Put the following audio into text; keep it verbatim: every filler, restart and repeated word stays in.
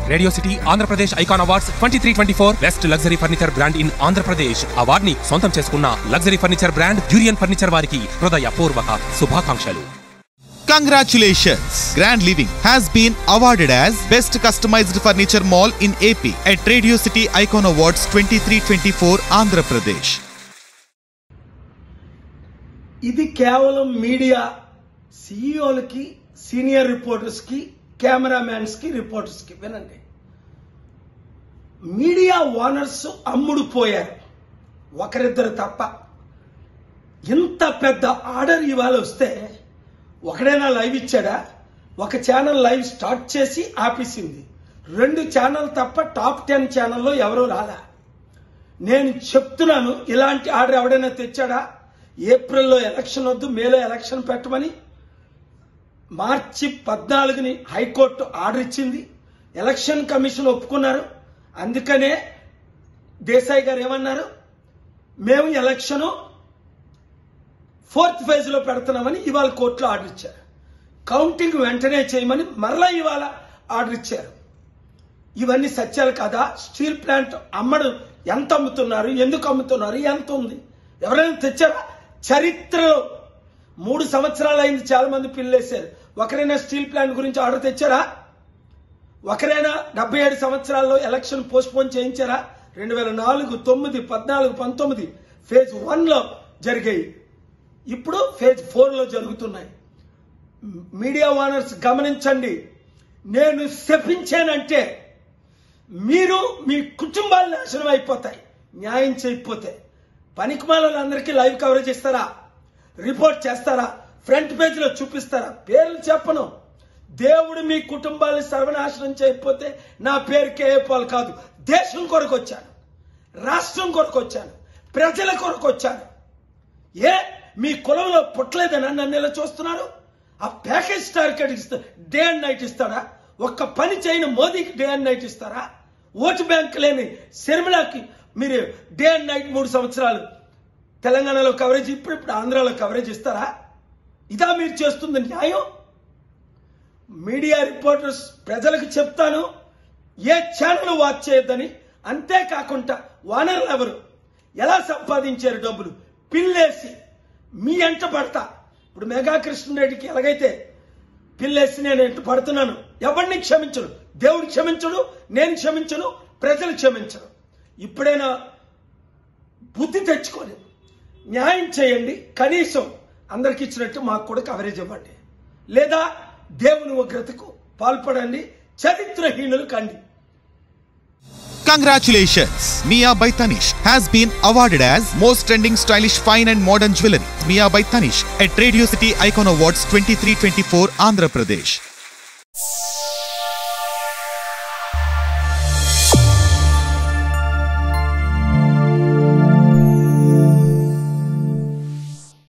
Radio City Andhra Pradesh Icon Awards twenty-three twenty-four Best Luxury Furniture Brand in Andhra Pradesh award ni సొంతం చేసుకున్న luxury furniture brand Durian furniture వారికి హృదయపూర్వక శుభాకాంక్షలు. Congratulations! Grand Living has been awarded as Best Customized Furniture Mall in A P at Radio City Icon Awards twenty-three twenty-four Andhra Pradesh. ఇది కేవలం media సీఈఓలకి, senior రిపోర్టర్స్కి, కెమెరామ్యాన్స్కి, రిపోర్టర్స్కి వినండి. Media owners అమ్ముడు పోయారు, ఒకరిద్దరు తప్ప. ఇంత పెద్ద ఆర్డర్ ఇవాళ వస్తే ఒకడైనా లైవ్ ఇచ్చాడా? ఒక ఛానల్ లైవ్ స్టార్ట్ చేసి ఆపేసింది. రెండు ఛానల్ తప్ప టాప్ టెన్ ఛానల్లో ఎవరూ రాలా. నేను చెప్తున్నాను, ఇలాంటి ఆర్డర్ ఎవడైనా తెచ్చాడా? ఏప్రిల్లో ఎలక్షన్ వద్దు, మేలో ఎలక్షన్ పెట్టమని మార్చి పద్నాలుగుని హైకోర్టు ఆర్డర్ ఇచ్చింది. ఎలక్షన్ కమిషన్ ఒప్పుకున్నారు. అందుకనే దేశాయ్ గారు ఏమన్నారు, మేము ఎలక్షన్ ఫోర్త్ ఫేజ్ లో పెడుతున్నామని ఇవాళ కోర్టులో ఆర్డర్ ఇచ్చారు. కౌంటింగ్ వెంటనే చేయమని మరలా ఇవాళ ఆర్డర్ ఇచ్చారు. ఇవన్నీ సత్యాలు కదా? స్టీల్ ప్లాంట్ అమ్మడు ఎంత అమ్ముతున్నారు, ఎందుకు అమ్ముతున్నారు, ఎంత ఉంది, ఎవరైనా తెచ్చారా? చరిత్రలో మూడు సంవత్సరాలు అయింది, చాలా మంది పిల్లేశారు. ఒకరైనా స్టీల్ ప్లాంట్ గురించి ఆర్డర్ తెచ్చారా? ఒకరైనా డెబ్బై ఏడు సంవత్సరాల్లో ఎలక్షన్ పోస్ట్ పోన్ చేయించారా? రెండు వేల నాలుగు తొమ్మిది పద్నాలుగు పంతొమ్మిది ఫేజ్ వన్ లో జరిగాయి, ఇప్పుడు ఫేజ్ ఫోర్ లో జరుగుతున్నాయి. మీడియా ఓనర్స్ గమనించండి, నేను శపించానంటే మీరు మీ కుటుంబాలు నాశనం అయిపోతాయి న్యాయం చేయకపోతే. పనికిమాలందరికీ లైవ్ కవరేజ్ ఇస్తారా? రిపోర్ట్ చేస్తారా? ఫ్రంట్ పేజ్ లో చూపిస్తారా? పేర్లు చెప్పను. దేవుడు మీ కుటుంబాన్ని సర్వనాశనం చేయకపోతే నా పేరు కేఏపాల్ కాదు. దేశం కొరకు వచ్చాను, రాష్ట్రం కొరకు వచ్చాను, ప్రజల కొరకు వచ్చాను. ఏ మీ కులంలో పుట్టలేదని నన్ను ఇలా చూస్తున్నారు? ఆ ప్యాకేజ్ టార్గెట్ ఇస్తా డే అండ్ నైట్ ఇస్తాడా? ఒక్క పని చేయని మోదీకి డే అండ్ నైట్ ఇస్తారా? ఓటు బ్యాంక్ లేని శర్మిలాకి మీరు డే అండ్ నైట్ మూడు సంవత్సరాలు తెలంగాణలో కవరేజ్, ఇప్పుడు ఇప్పుడు ఆంధ్రాలో కవరేజ్ ఇస్తారా? ఇదా మీరు చేస్తుంది న్యాయం? మీడియా రిపోర్టర్స్ ప్రజలకు చెప్తాను, ఏ ఛానల్ వాచ్ చేయొద్దని. అంతేకాకుండా ఓనర్లు ఎవరు, ఎలా సంపాదించారు డబ్బులు, పిల్లేసి మీ ఎంట పడతా. ఇప్పుడు మెగా కృష్ణారెడ్డికి ఎలాగైతే పిల్లేసి నేను ఎంట పడుతున్నాను, ఎవరిని క్షమించను, దేవుడు క్షమించడు, నేను క్షమించను, ప్రజలు క్షమించను. ఇప్పుడైనా బుద్ధి తెచ్చుకొని న్యాయం చేయండి. కనీసం అందరికి ఇచ్చినట్టు మాకు కూడా కవరేజ్ ఇవ్వండి, లేదా దేవుని ఉగ్రతకు పాల్పడండి, చరిత్రహీనులు కండి. Congratulations! Mia by Tanish has been awarded as Most Trending Stylish Fine and Modern Jewelry. Mia by Tanish at Radio City Icon Awards twenty-three twenty-four Andhra Pradesh.